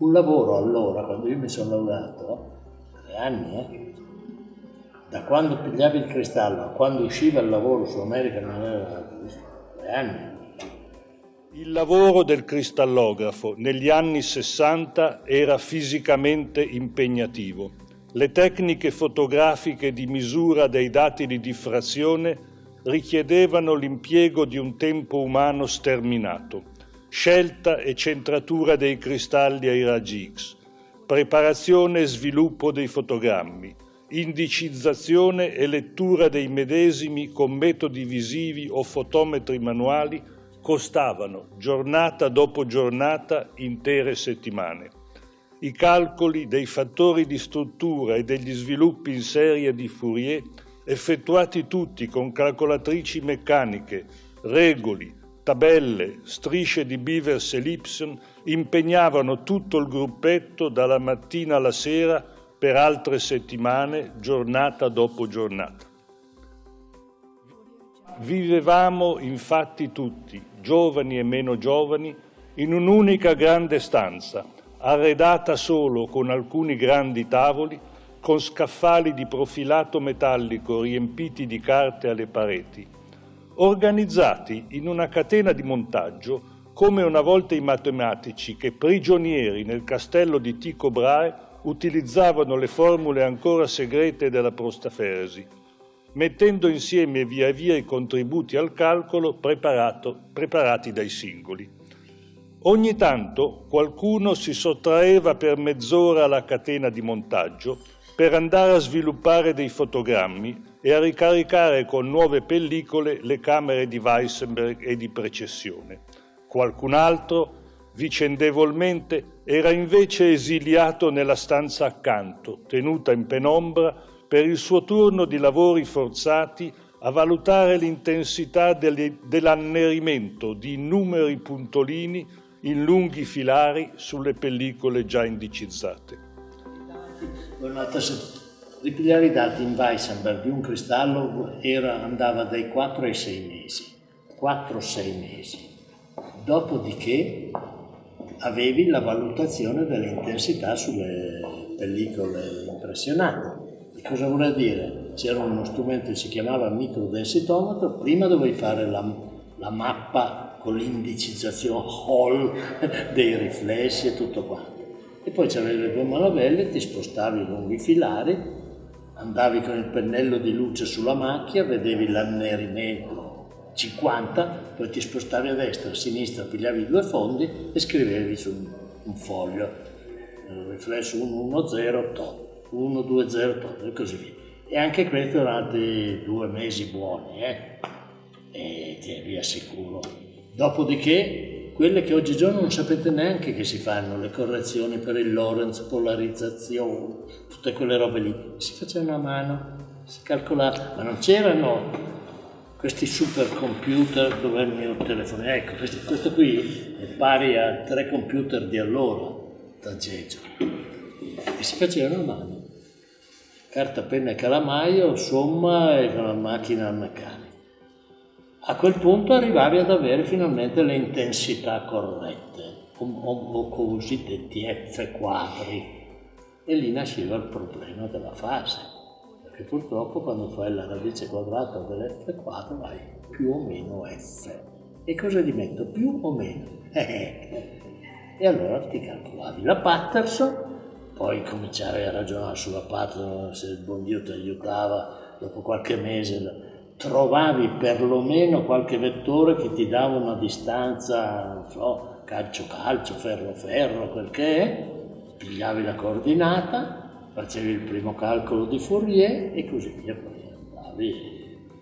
Un lavoro allora, quando io mi sono laureato, 3 anni, da quando pigliavi il cristallo a quando usciva il lavoro su American Airlines, 3 anni. Il lavoro del cristallografo negli anni 60 era fisicamente impegnativo. Le tecniche fotografiche di misura dei dati di diffrazione richiedevano l'impiego di un tempo umano sterminato, scelta e centratura dei cristalli ai raggi X, preparazione e sviluppo dei fotogrammi, indicizzazione e lettura dei medesimi con metodi visivi o fotometri manuali costavano, giornata dopo giornata, intere settimane. I calcoli dei fattori di struttura e degli sviluppi in serie di Fourier, effettuati tutti con calcolatrici meccaniche, regoli, tabelle, strisce di Beavers e Lipson, impegnavano tutto il gruppetto dalla mattina alla sera per altre settimane, giornata dopo giornata. Vivevamo infatti tutti, giovani e meno giovani, in un'unica grande stanza, arredata solo con alcuni grandi tavoli, con scaffali di profilato metallico riempiti di carte alle pareti, organizzati in una catena di montaggio come una volta i matematici che, prigionieri nel castello di Tycho Brahe, utilizzavano le formule ancora segrete della prostaferesi, mettendo insieme via via i contributi al calcolo preparati dai singoli. Ogni tanto qualcuno si sottraeva per mezz'ora alla catena di montaggio per andare a sviluppare dei fotogrammi e a ricaricare con nuove pellicole le camere di Weissenberg e di precessione. Qualcun altro, vicendevolmente, era invece esiliato nella stanza accanto, tenuta in penombra per il suo turno di lavori forzati a valutare l'intensità dell'annerimento di numeri puntolini in lunghi filari sulle pellicole già indicizzate. Ripigliare i dati in Weissenberg di un cristallo andava dai 4 ai 6 mesi. 4-6 mesi. Dopodiché avevi la valutazione dell'intensità sulle pellicole impressionate. E cosa vuol dire? C'era uno strumento che si chiamava microdensitometro, prima dovevi fare la mappa con l'indicizzazione Hall dei riflessi e tutto quanto. E poi c'avevi le tue manovelle, ti spostavi lunghi filari, andavi con il pennello di luce sulla macchia, vedevi l'annerimento 50, poi ti spostavi a destra, a sinistra, pigliavi 2 fondi e scrivevi su un foglio, il riflesso 110 tot. 1, 2, 0, e così via. E anche questo durante 2 mesi buoni, e vi assicuro. Dopodiché, quelle che oggigiorno non sapete neanche che si fanno, le correzioni per il Lorentz, polarizzazione, tutte quelle robe lì, si facevano a mano, si calcolava, ma non c'erano questi supercomputer dove il mio telefono, ecco, questo qui è pari a 3 computer di allora, da Geggio, e si facevano a mano. Carta, penna e calamaio, somma e con la macchina meccanica. A quel punto arrivavi ad avere finalmente le intensità corrette, o cosiddetti F quadri, e lì nasceva il problema della fase, perché purtroppo quando fai la radice quadrata dell'F quadro hai più o meno F. E cosa gli metto? Più o meno? E allora ti calcolavi la Patterson, poi cominciavi a ragionare sulla Patterson, se il buon Dio ti aiutava, dopo qualche mese trovavi perlomeno qualche vettore che ti dava una distanza, non so, calcio, ferro, quel che è, pigliavi la coordinata, facevi il primo calcolo di Fourier e così via, poi andavi.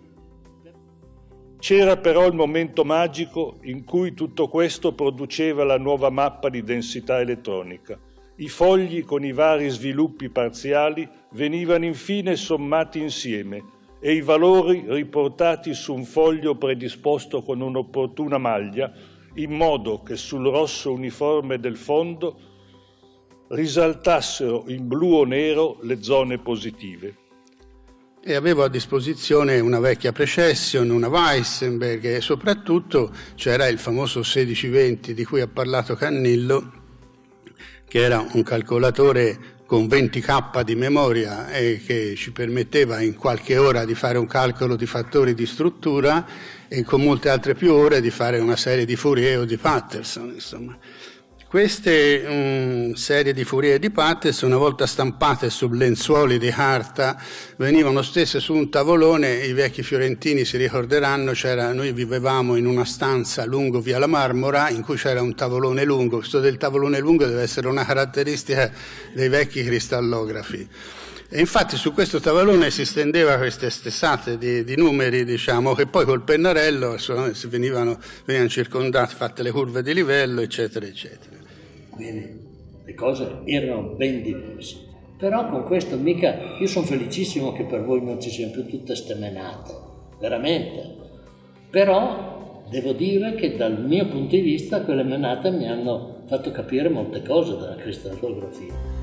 C'era però il momento magico in cui tutto questo produceva la nuova mappa di densità elettronica. I fogli con i vari sviluppi parziali venivano infine sommati insieme e i valori riportati su un foglio predisposto con un'opportuna maglia, in modo che sul rosso uniforme del fondo risaltassero in blu o nero le zone positive. E avevo a disposizione una vecchia Precession, una Weissenberg e soprattutto c'era il famoso 1620 di cui ha parlato Cannillo, che era un calcolatore con 20K di memoria e che ci permetteva in qualche ora di fare un calcolo di fattori di struttura e con molte altre più ore di fare una serie di Fourier o di Patterson, insomma. Queste serie di Fourier e di Patterson, una volta stampate su lenzuoli di carta, venivano stesse su un tavolone. I vecchi fiorentini si ricorderanno, noi vivevamo in una stanza lungo via la Marmora in cui c'era un tavolone lungo. Questo del tavolone lungo deve essere una caratteristica dei vecchi cristallografi. E infatti su questo tavolone si stendeva queste stessate di numeri, diciamo, che poi col pennarello venivano circondati, fatte le curve di livello, eccetera, eccetera. Quindi le cose erano ben diverse. Però con questo io sono felicissimo che per voi non ci siano più tutte ste menate, veramente. Però devo dire che dal mio punto di vista quelle menate mi hanno fatto capire molte cose della cristallografia.